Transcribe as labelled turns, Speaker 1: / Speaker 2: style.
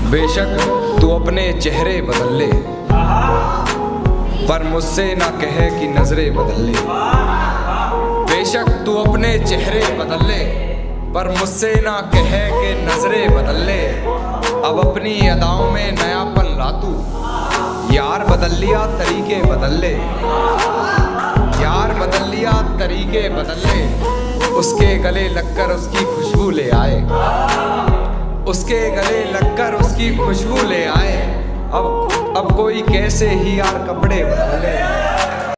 Speaker 1: बेशक तू अपने चेहरे बदल ले, पर मुझसे ना कहे कि नजरें बदल ले। बेशक तू अपने चेहरे बदल ले, पर मुझसे ना कहे कि नजरें बदल ले। अब अपनी अदाओं में नयापन ला तू, यार बदल लिया तरीके बदल ले। यार बदल लिया तरीके बदल ले, उसके गले लगकर उसकी खुशबू ले आए। उसके गले लगकर उसकी खुशबू ले आए। अब कोई कैसे ही यार कपड़े बदल ले।